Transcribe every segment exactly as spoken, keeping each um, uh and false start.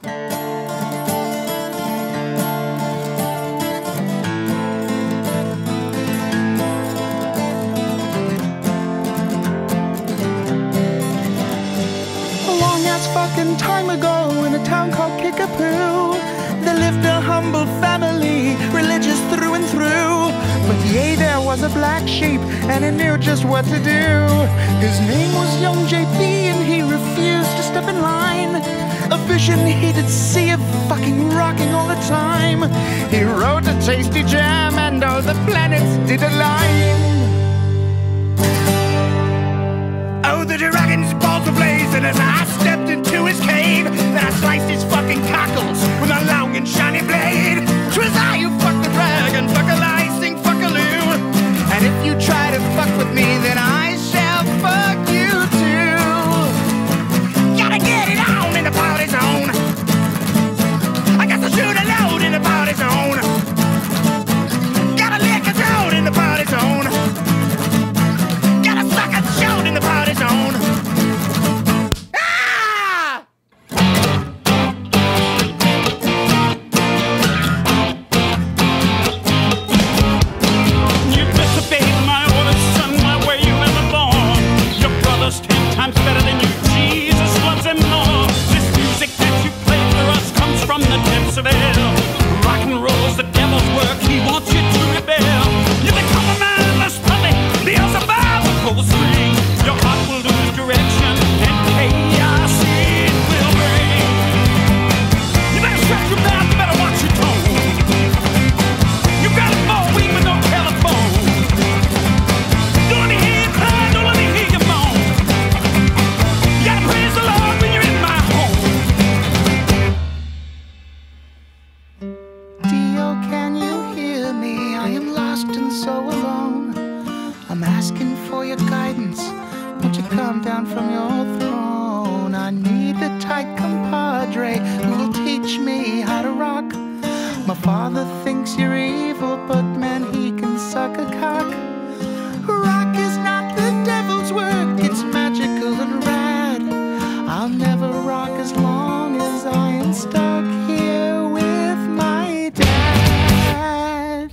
Fucking time ago in a town called Kickapoo, there lived a humble family, religious through and through. But yea, there was a black sheep, and he knew just what to do. His name was young J P, and he refused to step in line. A vision he did see of fucking rocking all the time. He wrote a tasty jam, and all the planets did align. Oh, the dragon's balls were blazing as I stepped into his cave. Then I sliced his fucking cockles with a long and shiny blade. 'Twas I who fucked the dragon, fuck a licing, fuck a loo. And if you try to fuck with me, then I shall fuck you too. Gotta get it on in the party zone. I got to shoot a load in the party zone. Gotta lick a throat in the party zone. Gotta suck a shout in the party zone. Ah! You disobeyed my orders, son, my way you never born. Your brother's ten times better than you. Jesus loves him more. This music that you play for us comes from the depths of hell. Rock and roll's the devil's work. He wants you to rebel. You become a mindless puppet. Beelzebub will pull the string. Your heart will lose direction, and chaos it will bring. You better strap your mouth, you better watch your tone. You got a phone weak with no telephone. Don't let me hear you cry, don't let me hear you moan. You gotta praise the Lord when you're in my home. Dio, can you hear me? I am lost and so alone. I'm asking for your guidance. Won't you come down from your throne? I need the tight compadre who will teach me how to rock. My father thinks you're evil, but man, he can suck a cock. Rock is not the devil's work, it's magical and rad. I'll never rock as long as I am stuck here with my dad.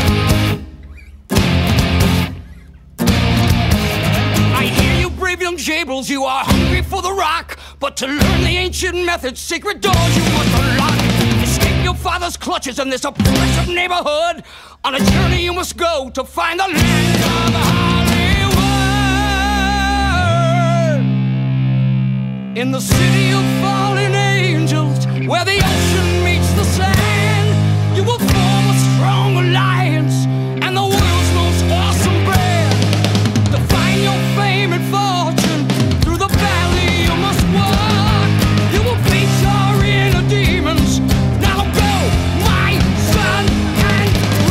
I hear you, brave young jabrils, you are hungry for the rock. But to learn the ancient methods, secret doors you must unlock. Escape your father's clutches in this oppressive neighborhood. On a journey you must go to find the land of Hollywood. In the city of fallen angels, where the ocean meets the sand, you will form a strong alliance and the world's most awesome brand. To find your fame and fortune, through the valley you must walk. You will face your inner demons. Now go, my son, and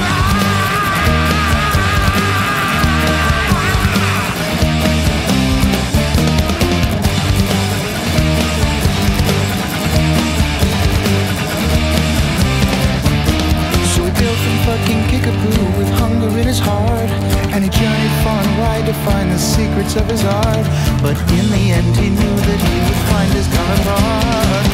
So he built from fucking Kickapoo with hunger in his heart, and he journeyed far and wide to find the secrets of his art. But in the end he knew that he would find his counterpart.